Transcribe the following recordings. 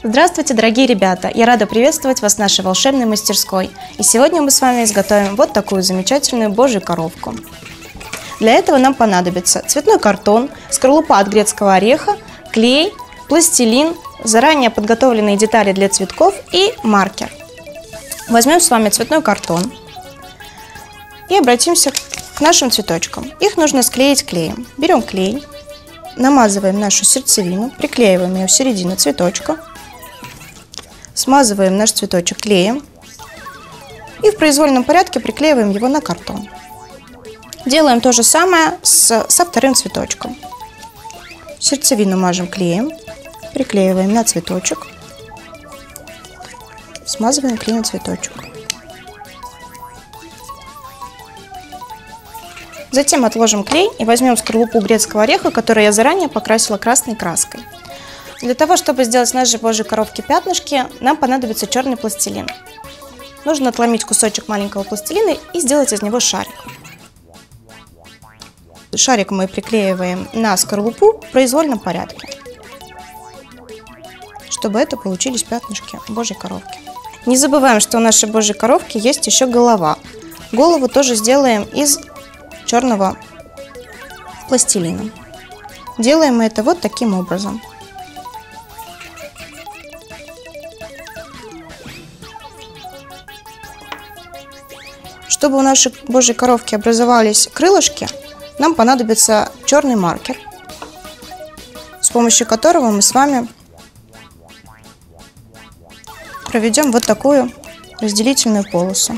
Здравствуйте, дорогие ребята! Я рада приветствовать вас в нашей волшебной мастерской. И сегодня мы с вами изготовим вот такую замечательную божью коровку. Для этого нам понадобится цветной картон, скорлупа от грецкого ореха, клей, пластилин, заранее подготовленные детали для цветков и маркер. Возьмем с вами цветной картон и обратимся к нашим цветочкам. Их нужно склеить клеем. Берем клей, намазываем нашу сердцевину, приклеиваем ее в середину цветочка. Смазываем наш цветочек клеем и в произвольном порядке приклеиваем его на картон. Делаем то же самое со вторым цветочком. Сердцевину мажем клеем, приклеиваем на цветочек, смазываем клеем цветочек. Затем отложим клей и возьмем скорлупу грецкого ореха, которую я заранее покрасила красной краской. Для того, чтобы сделать в нашей божьей коровке пятнышки, нам понадобится черный пластилин. Нужно отломить кусочек маленького пластилина и сделать из него шарик. Шарик мы приклеиваем на скорлупу в произвольном порядке, чтобы это получились пятнышки божьей коровки. Не забываем, что у нашей божьей коровки есть еще голова. Голову тоже сделаем из черного пластилина. Делаем мы это вот таким образом. Чтобы у нашей божьей коровки образовались крылышки, нам понадобится черный маркер, с помощью которого мы с вами проведем вот такую разделительную полосу.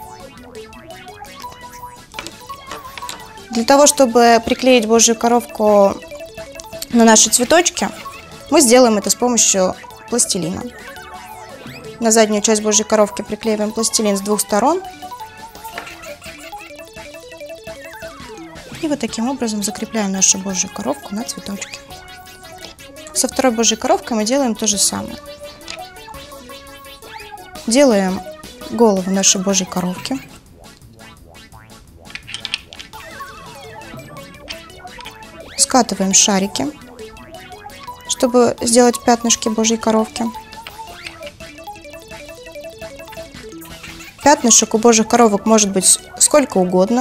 Для того, чтобы приклеить божью коровку на наши цветочки, мы сделаем это с помощью пластилина. На заднюю часть божьей коровки приклеиваем пластилин с двух сторон. И вот таким образом закрепляем нашу божью коровку на цветочке. Со второй божьей коровкой мы делаем то же самое. Делаем голову нашей божьей коровки. Скатываем шарики, чтобы сделать пятнышки божьей коровки. Пятнышек у божьих коровок может быть сколько угодно.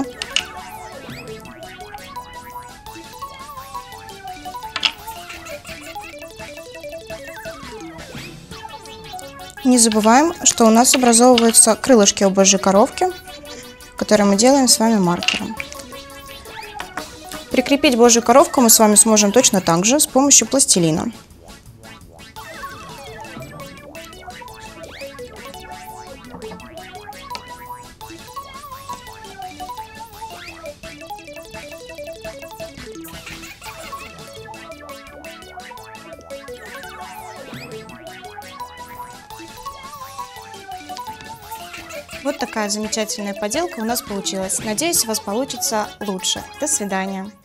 Не забываем, что у нас образовываются крылышки у божьей коровки, которые мы делаем с вами маркером. Прикрепить божью коровку мы с вами сможем точно так же с помощью пластилина. Вот такая замечательная поделка у нас получилась. Надеюсь, у вас получится лучше. До свидания.